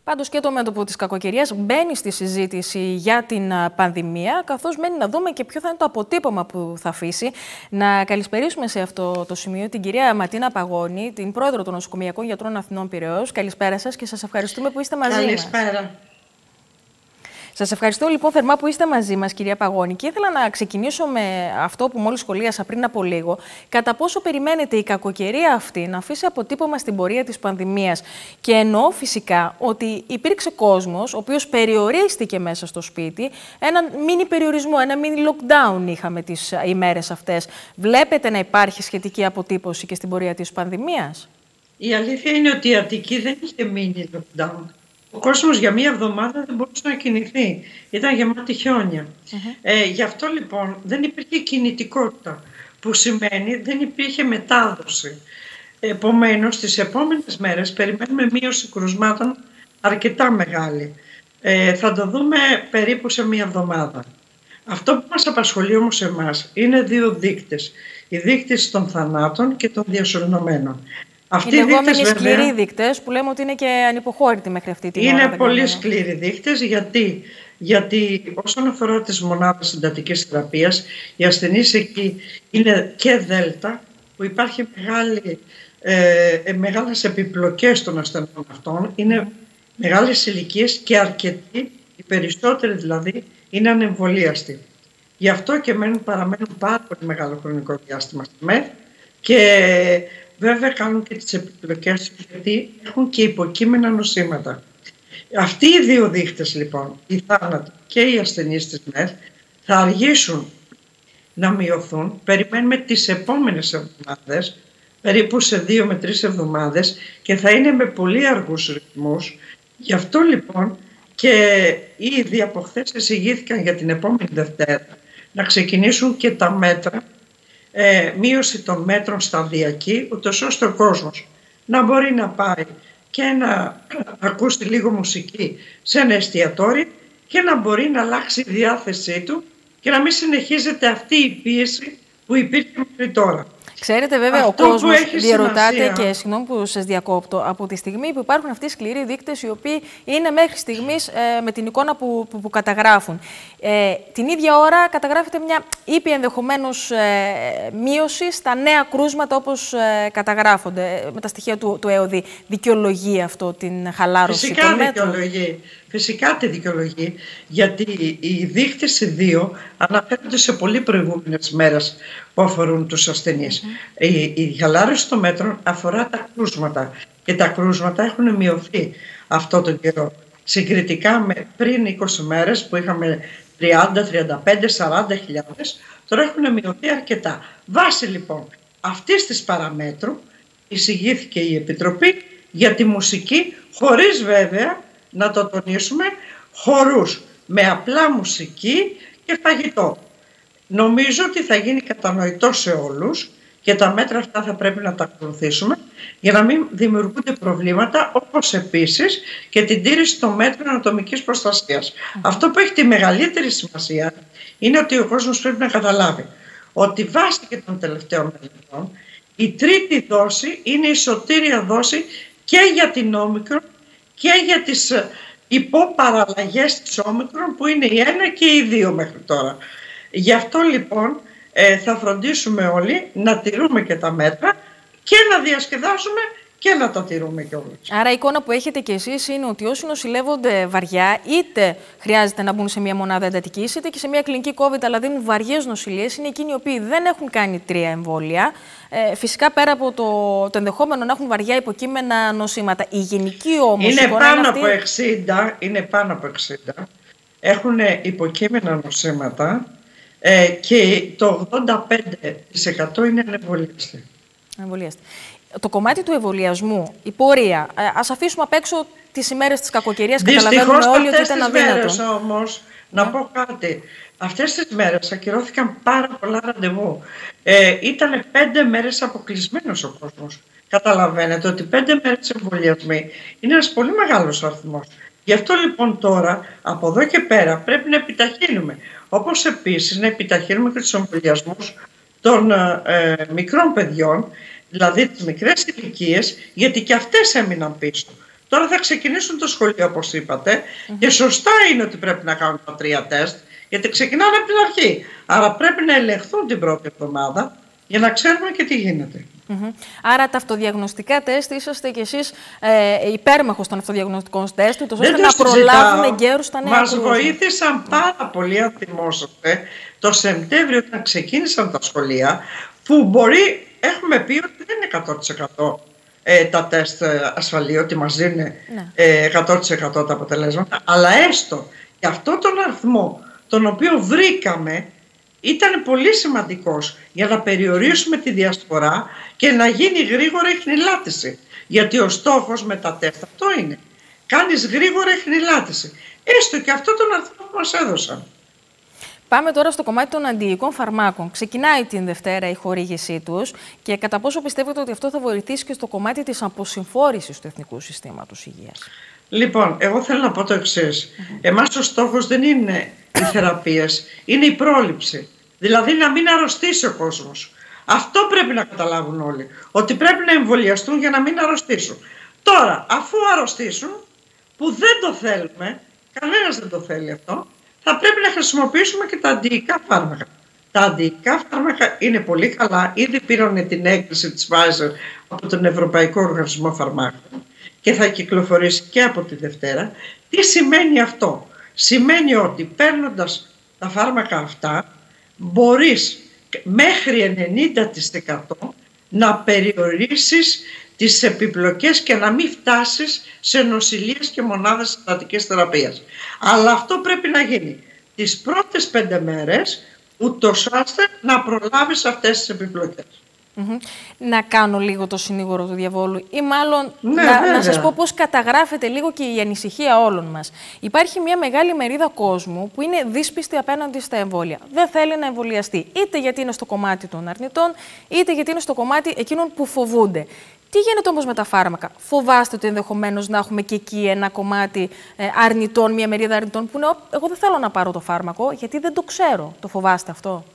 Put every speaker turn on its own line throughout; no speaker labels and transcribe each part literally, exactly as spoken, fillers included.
Πάντως και το μέτωπο της κακοκαιρίας μπαίνει στη συζήτηση για την πανδημία, καθώς μένει να δούμε και ποιο θα είναι το αποτύπωμα που θα αφήσει. Να καλησπερίσουμε σε αυτό το σημείο την κυρία Ματίνα Παγώνη, την πρόεδρο των Νοσοκομειακών Γιατρών Αθηνών Πειραιώς. Καλησπέρα σας και σας ευχαριστούμε που είστε μαζί μας.
Καλησπέρα.
Σας ευχαριστώ λοιπόν θερμά που είστε μαζί μας, κυρία Παγώνη. Και ήθελα να ξεκινήσω με αυτό που μόλις σχολίασα πριν από λίγο. Κατά πόσο περιμένετε η κακοκαιρία αυτή να αφήσει αποτύπωμα στην πορεία της πανδημίας? Και εννοώ φυσικά ότι υπήρξε κόσμος ο οποίος περιορίστηκε μέσα στο σπίτι. Έναν μίνι περιορισμό, ένα μίνι lockdown είχαμε τις ημέρες αυτές. Βλέπετε να υπάρχει σχετική αποτύπωση και στην πορεία της πανδημίας?
Η αλήθεια είναι ότι η Αττική δεν είχε μίνι lockdown. Ο κόσμος για μία εβδομάδα δεν μπορούσε να κινηθεί. Ήταν γεμάτη χιόνια. Uh-huh. Ε, γι' αυτό λοιπόν δεν υπήρχε κινητικότητα, που σημαίνει δεν υπήρχε μετάδοση. Επομένως, τις επόμενες μέρες περιμένουμε μείωση κρουσμάτων αρκετά μεγάλη. Ε, θα το δούμε περίπου σε μία εβδομάδα. Αυτό που μας απασχολεί όμως εμάς είναι δύο δείκτες. Οι δείκτες των θανάτων και των διασωληνωμένων.
Αυτοί οι λεγόμενοι σκληροί δείκτες που λέμε ότι είναι και ανυποχώρητοι μέχρι αυτή τη
στιγμή.
ώρα.
Είναι πολύ σκληροί δείκτες. Γιατί? Γιατί όσον αφορά τις μονάδες εντατικής θεραπείας, οι ασθενείς εκεί είναι και δέλτα, που υπάρχει μεγάλη, ε, μεγάλες επιπλοκές των ασθενών αυτών. Είναι μεγάλες ηλικίες και αρκετοί, οι περισσότεροι δηλαδή, είναι ανεμβολίαστοι. Γι' αυτό και μένουν, παραμένουν πάρα πολύ μεγάλο χρονικό διάστημα στη ΜΕΘ και βέβαια κάνουν και τις επιπλοκές τους, γιατί έχουν και υποκείμενα νοσήματα. Αυτοί οι δύο δείχτες λοιπόν, οι θάνατοι και οι ασθενείς της ΜΕΘ, θα αργήσουν να μειωθούν. Περιμένουμε τις επόμενες εβδομάδες, περίπου σε δύο με τρεις εβδομάδες, και θα είναι με πολύ αργούς ρυθμούς. Γι' αυτό λοιπόν και ήδη από χθες εισηγήθηκαν για την επόμενη Δευτέρα να ξεκινήσουν και τα μέτρα, Ε, μείωση των μέτρων σταδιακή, ούτως ώστε ο κόσμος να μπορεί να πάει και να ακούσει λίγο μουσική σε ένα εστιατόριο και να μπορεί να αλλάξει η διάθεσή του και να μην συνεχίζεται αυτή η πίεση που υπήρχε μέχρι τώρα.
Ξέρετε, βέβαια, αυτό ο κόσμος διαρωτάται, και συγγνώμη που σας διακόπτω, από τη στιγμή που υπάρχουν αυτοί οι σκληροί δείκτες, οι οποίοι είναι μέχρι στιγμής ε, με την εικόνα που, που, που καταγράφουν. Ε, την ίδια ώρα καταγράφεται μια ήπια ενδεχομένως ε, μείωση στα νέα κρούσματα όπως ε, καταγράφονται με τα στοιχεία του, του ΕΟΔΗ. Δικαιολογεί αυτό την χαλάρωση?
Φυσικά δικαιολογεί. Φυσικά τη δικαιολογεί, γιατί οι δείκτες οι δύο αναφέρονται σε πολύ προηγούμενες μέρες που αφορούν τους ασθενείς. Mm-hmm. Η, η χαλάρωση των μέτρων αφορά τα κρούσματα και τα κρούσματα έχουν μειωθεί αυτό τον καιρό. Συγκριτικά με πριν είκοσι μέρες που είχαμε τριάντα, τριάντα πέντε, σαράντα χιλιάδες, τώρα έχουν μειωθεί αρκετά. Βάσει λοιπόν αυτής της παραμέτρου εισηγήθηκε η Επιτροπή για τη μουσική, χωρίς βέβαια, να το τονίσουμε, χορούς με απλά μουσική και φαγητό. Νομίζω ότι θα γίνει κατανοητό σε όλους και τα μέτρα αυτά θα πρέπει να τα ακολουθήσουμε για να μην δημιουργούνται προβλήματα, όπως επίσης και την τήρηση των μέτρων ατομικής προστασίας. Mm. Αυτό που έχει τη μεγαλύτερη σημασία είναι ότι ο κόσμος πρέπει να καταλάβει ότι βάσει και των τελευταίων μελετών η τρίτη δόση είναι η σωτήρια δόση και για την όμικρον και για τις υποπαραλλαγές της όμικρον, που είναι η ένα και η δύο μέχρι τώρα. Γι' αυτό λοιπόν ε, θα φροντίσουμε όλοι να τηρούμε και τα μέτρα και να διασκεδάσουμε και να τα τηρούμε κιόλας.
Άρα η εικόνα που έχετε κι εσείς είναι ότι όσοι νοσηλεύονται βαριά, είτε χρειάζεται να μπουν σε μια μονάδα εντατικής, είτε και σε μια κλινική COVID, αλλά δίνουν βαριές νοσηλίες, είναι εκείνοι οι οποίοι δεν έχουν κάνει τρία εμβόλια. Ε, φυσικά πέρα από το, το ενδεχόμενο να έχουν βαριά υποκείμενα νοσήματα. Η γενική όμως
είναι
εικόνα
πάνω
είναι αυτή...
από εξήντα, είναι πάνω από εξήντα. Έχουν υποκείμενα νοσήματα ε, και το ογδόντα πέντε τοις εκατό είναι ανεμβολίαστοι.
Ανεμβολίαστοι. Το κομμάτι του εμβολιασμού, η πορεία, ε, ας αφήσουμε απ' έξω τις ημέρες της κακοκαιρίας, καταλαβαίνουμε όλοι ότι ήταν αδύνατο.
Δυστυχώς όμως, να yeah. πω κάτι, αυτές τις μέρες ακυρώθηκαν πάρα πολλά ραντεβού. Ε, ήταν πέντε μέρες αποκλεισμένος ο κόσμος. Καταλαβαίνετε ότι πέντε μέρες εμβολιασμοί είναι ένας πολύ μεγάλος αριθμός. Γι' αυτό λοιπόν τώρα, από εδώ και πέρα, πρέπει να επιταχύνουμε. Όπως επίσης να επιταχύνουμε και τους εμβολιασμούς των ε, μικρών παιδιών, δηλαδή τις μικρές ηλικίες, γιατί και αυτές έμειναν πίσω. Τώρα θα ξεκινήσουν το σχολείο, όπως είπατε, mm-hmm. και σωστά είναι ότι πρέπει να κάνουν τα τρία τεστ, γιατί ξεκινάνε από την αρχή. Άρα πρέπει να ελεγχθούν την πρώτη εβδομάδα για να ξέρουμε και τι γίνεται.
Mm-hmm. Άρα τα αυτοδιαγνωστικά τεστ, είσαστε κι εσείς ε, υπέρμαχος των αυτοδιαγνωστικών τεστ, ούτως ώστε να προλάβουν εγκαίρους τα νέα
Μας
κρούσματα.
βοήθησαν πάρα πολύ, αν θυμόσαστε, το Σεπτέμβριο όταν ξεκίνησαν τα σχολεία, που μπορεί, έχουμε πει ότι δεν είναι εκατό τοις εκατό ε, τα τεστ ασφαλή, ότι μας δίνουν ναι. ε, εκατό τοις εκατό τα αποτελέσματα, αλλά έστω και αυτό τον αριθμό τον οποίο βρήκαμε ήταν πολύ σημαντικός για να περιορίσουμε τη διασπορά και να γίνει γρήγορα ιχνηλάτηση. Γιατί ο στόχος με τα τεστ αυτό είναι. Κάνεις γρήγορα ιχνηλάτηση. Έστω και αυτό τον αριθμό που μας έδωσαν.
Πάμε τώρα στο κομμάτι των αντιϊκών φαρμάκων. Ξεκινάει την Δευτέρα η χορήγησή τους και κατά πόσο πιστεύετε ότι αυτό θα βοηθήσει και στο κομμάτι της αποσυμφόρησης του Εθνικού Συστήματος Υγείας?
Λοιπόν, εγώ θέλω να πω το εξής. Mm-hmm. Εμάς ο στόχος δεν είναι οι θεραπείες, είναι η πρόληψη. Δηλαδή να μην αρρωστήσει ο κόσμος. Αυτό πρέπει να καταλάβουν όλοι. Ότι πρέπει να εμβολιαστούν για να μην αρρωστήσουν. Τώρα, αφού αρρωστήσουν, που δεν το θέλουμε, κανένας δεν το θέλει αυτό, θα πρέπει να χρησιμοποιήσουμε και τα αντιϊκά φάρμακα. Τα αντιϊκά φάρμακα είναι πολύ καλά. Ήδη πήραν την έγκριση της Pfizer από τον Ευρωπαϊκό Οργανισμό Φαρμάκων και θα κυκλοφορήσει και από τη Δευτέρα. Τι σημαίνει αυτό? Σημαίνει ότι παίρνοντας τα φάρμακα αυτά μπορείς μέχρι ενενήντα τοις εκατό να περιορίσεις τις επιπλοκές και να μην φτάσεις σε νοσηλείες και μονάδες συστατικής θεραπείας. Αλλά αυτό πρέπει να γίνει τις πρώτες πέντε μέρες, ούτως ώστε να προλάβεις αυτές τις επιπλοκές.
Mm-hmm. Να κάνω λίγο το συνήγορο του διαβόλου ή μάλλον
ναι,
να, να σας πω πώς καταγράφεται λίγο και η ανησυχία όλων μας. Υπάρχει μια μεγάλη μερίδα κόσμου που είναι δύσπιστη απέναντι στα εμβόλια. Δεν θέλει να εμβολιαστεί, είτε γιατί είναι στο κομμάτι των αρνητών, είτε γιατί είναι στο κομμάτι εκείνων που φοβούνται. Τι γίνεται όμως με τα φάρμακα? Φοβάστε ότι ενδεχομένως να έχουμε και εκεί ένα κομμάτι ε, αρνητών, μια μερίδα αρνητών που είναι εγώ δεν θέλω να πάρω το φάρμακο γιατί δεν το ξέρω. Το φοβάστε αυτό?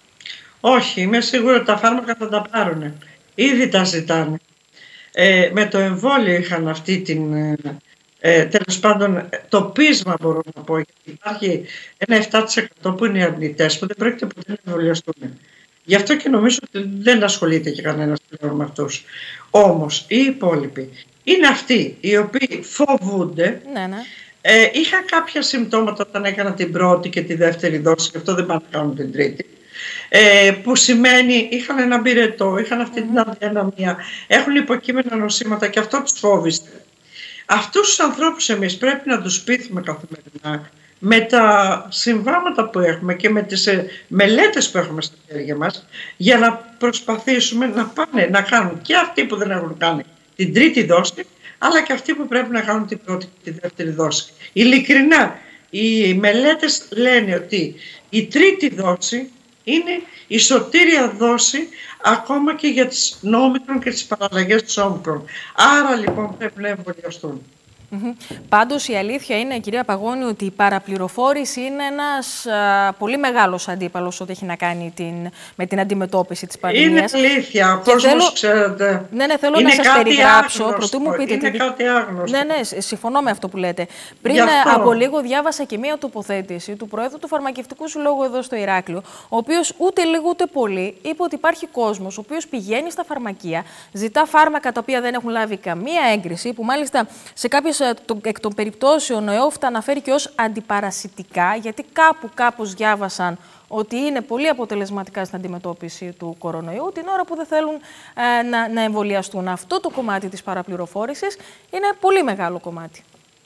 Όχι, είμαι σίγουρη ότι τα φάρμακα θα τα πάρουν. Ήδη τα ζητάνε. Ε, με το εμβόλιο είχαν αυτή την... Ε, τέλος πάντων, το πείσμα μπορώ να πω. Γιατί υπάρχει ένα επτά τοις εκατό που είναι οι αρνητές που δεν πρόκειται ποτέ να εμβολιαστούν. Γι' αυτό και νομίζω ότι δεν ασχολείται και κανένας πλέον με αυτούς. Όμως, οι υπόλοιποι είναι αυτοί οι οποίοι φοβούνται.
Ναι, ναι.
Ε, είχαν κάποια συμπτώματα όταν έκαναν την πρώτη και τη δεύτερη δόση, και αυτό δεν πάνε να κάνουν την τρίτη. Ε, που σημαίνει είχαν ένα πυρετό, είχαν αυτή την αδιανομία, έχουν υποκείμενα νοσήματα και αυτό τους φόβησε. Αυτούς τους ανθρώπους εμείς πρέπει να τους πείθουμε καθημερινά με τα συμβάματα που έχουμε και με τις μελέτες που έχουμε στα χέρια μας για να προσπαθήσουμε να πάνε να κάνουν και αυτοί που δεν έχουν κάνει την τρίτη δόση, αλλά και αυτοί που πρέπει να κάνουν την πρώτη και τη δεύτερη δόση. Ειλικρινά, οι μελέτες λένε ότι η τρίτη δόση είναι η σωτήρια δόση ακόμα και για τις νόμικρον και τις παραλλαγές της όμικρον. Άρα λοιπόν πρέπει να εμβολιαστούν.
Mm-hmm. Πάντως η αλήθεια είναι, κυρία Παγώνη, ότι η παραπληροφόρηση είναι ένας α, πολύ μεγάλος αντίπαλος ό,τι έχει να κάνει την, με την αντιμετώπιση της πανδημίας.
Είναι αλήθεια, ο κόσμος, θέλω... ξέρετε,
ναι, ναι, θέλω
είναι
να σας περιγράψω.
Άγνωστο,
μου πείτε,
είναι
τι...
κάτι άγνωστο.
Ναι, ναι, συμφωνώ με αυτό που λέτε. Πριν από λίγο διάβασα και μία τοποθέτηση του Προέδρου του Φαρμακευτικού Συλλόγου εδώ στο Ηράκλειο, ο οποίος ούτε λίγο ούτε πολύ είπε ότι υπάρχει κόσμος ο οποίος πηγαίνει στα φαρμακεία, ζητά φάρμακα τα οποία δεν έχουν λάβει καμία έγκριση, που μάλιστα σε κάποιες εκ των περιπτώσεων ο ΕΟΦ τα αναφέρει και ως αντιπαρασιτικά, γιατί κάπου κάπως διάβασαν ότι είναι πολύ αποτελεσματικά στην αντιμετώπιση του κορονοϊού, την ώρα που δεν θέλουν ε, να, να εμβολιαστούν. Αυτό το κομμάτι της παραπληροφόρησης είναι πολύ μεγάλο κομμάτι.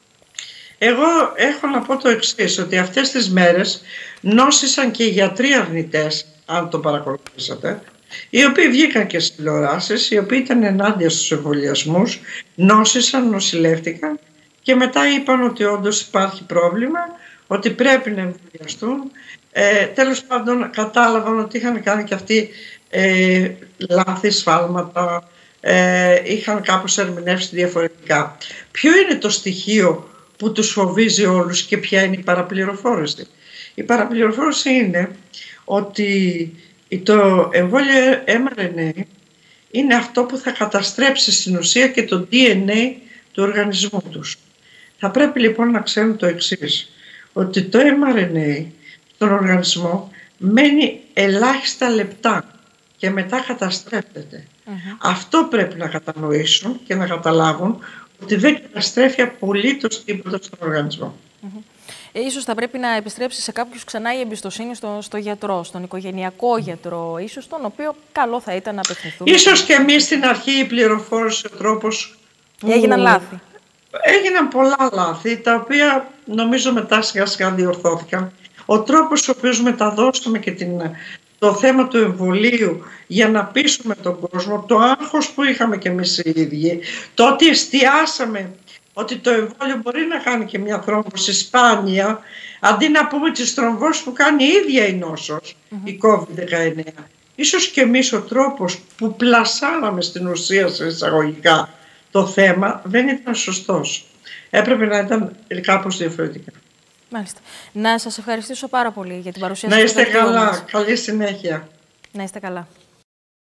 Εγώ έχω να πω το εξής, ότι αυτές τις μέρες νόσησαν και οι γιατροί αρνητές, αν το παρακολουθήσατε, οι οποίοι βγήκαν και στις τηλεοράσεις, οι οποίοι ήταν ενάντια στους εμβολιασμούς, νόσησαν, νοσηλεύτηκαν και μετά είπαν ότι όντως υπάρχει πρόβλημα, ότι πρέπει να εμβολιαστούν. Ε, τέλος πάντων κατάλαβαν ότι είχαν κάνει και αυτοί ε, λάθη, σφάλματα, ε, είχαν κάπως ερμηνεύσει διαφορετικά. Ποιο είναι το στοιχείο που τους φοβίζει όλους και ποια είναι η παραπληροφόρηση? Η παραπληροφόρηση είναι ότι το εμβόλιο εμ αρ εν έι είναι αυτό που θα καταστρέψει στην ουσία και το ντι εν έι του οργανισμού τους. Θα πρέπει λοιπόν να ξέρουν το εξής, ότι το εμ αρ εν έι στον οργανισμό μένει ελάχιστα λεπτά και μετά καταστρέφεται. Mm-hmm. Αυτό πρέπει να κατανοήσουν και να καταλάβουν, ότι δεν καταστρέφει απολύτως τίποτα στον οργανισμό.
Mm-hmm. Ε, ίσως θα πρέπει να επιστρέψει σε κάποιους ξανά η εμπιστοσύνη στο, στο γιατρό, στον οικογενειακό γιατρό, ίσως τον οποίο καλό θα ήταν να απευθυνθούμε.
Ίσως και εμείς στην αρχή η πληροφόρηση, ο τρόπος που...
Έγιναν λάθη.
Έγιναν πολλά λάθη, τα οποία νομίζω μετά σιγά σιγά διορθώθηκαν. Ο τρόπος ο οποίος μεταδώσαμε και την, το θέμα του εμβολίου για να πείσουμε τον κόσμο, το άγχος που είχαμε και εμείς οι ίδιοι, το ότι εστιάσαμε ότι το εμβόλιο μπορεί να κάνει και μια θρόμβωση σπάνια, αντί να πούμε τις θρομβώσεις που κάνει η ίδια η νόσος, mm-hmm. η κόβιντ δεκαεννέα. Ίσως και εμείς ο τρόπος που πλασάραμε στην ουσία σε εισαγωγικά το θέμα δεν ήταν σωστός. Έπρεπε να ήταν κάπως διαφορετικά.
Μάλιστα. Να σας ευχαριστήσω πάρα πολύ για την παρουσία
σας. Να είστε καλά.
Μας.
Καλή συνέχεια.
Να είστε καλά.